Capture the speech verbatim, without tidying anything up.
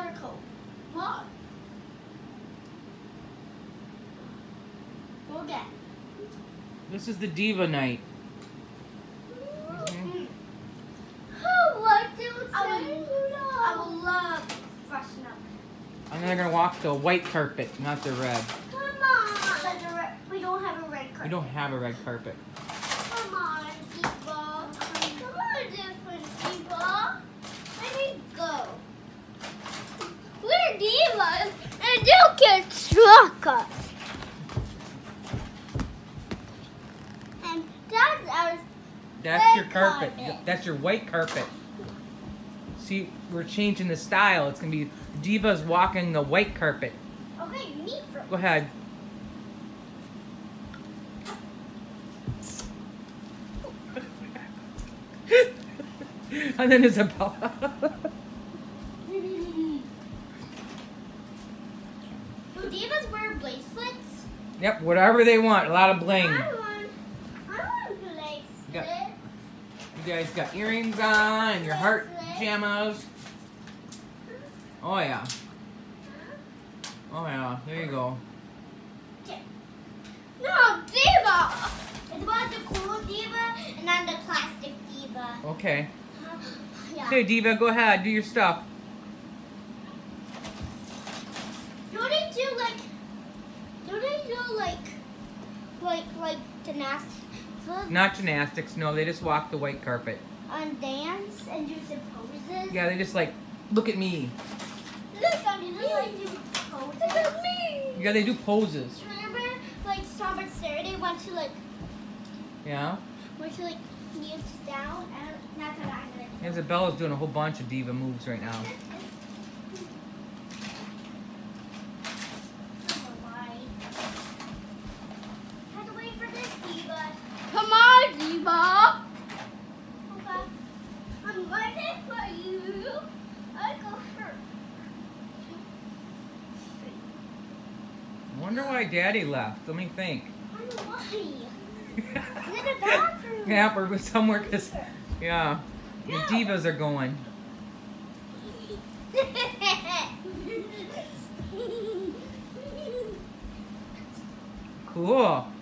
another coat. What? Go again. This is the diva night. Mm-hmm. Oh, what do you I say? would, I would love to freshen up. And then they're gonna walk the white carpet, not the red. Come on. But the re- we don't have a red carpet. We don't have a red carpet. Come on, Diva. Come on, different Diva. Let me go. We're divas, and you can struck us. And that's our. That's your Red carpet. carpet. That's your white carpet. See, we're changing the style. It's gonna be divas walking the white carpet. Okay, me first. Go ahead. And then Isabella. Do divas wear bracelets? Yep, whatever they want. A lot of bling. I want. I want bracelet. Yeah. You guys got earrings on and your heart pajamas. Oh yeah. Oh yeah. There you go. No, Diva. It's about the cool diva and then the plastic diva. Okay. Yeah. Okay, Diva, go ahead. Do your stuff. Do they do like? Do they do like, like like gymnastics Not gymnastics. No, they just walk the white carpet. and dance and do some poses? Yeah, they just like, look at me. Look at me. They like do poses. Look at me. Yeah, they do poses. Remember, like Summer Saturday went to like Yeah. went to like kneel down and not that I did. Isabella's doing a whole bunch of diva moves right now. Had to wait for this diva. Come on, Diva. Okay. I'm waiting for you. I go hurt. I wonder why Daddy left. Let me think. I don't know why. Is it a bathroom? Yeah, or was somewhere because, yeah, the divas are going. Cool.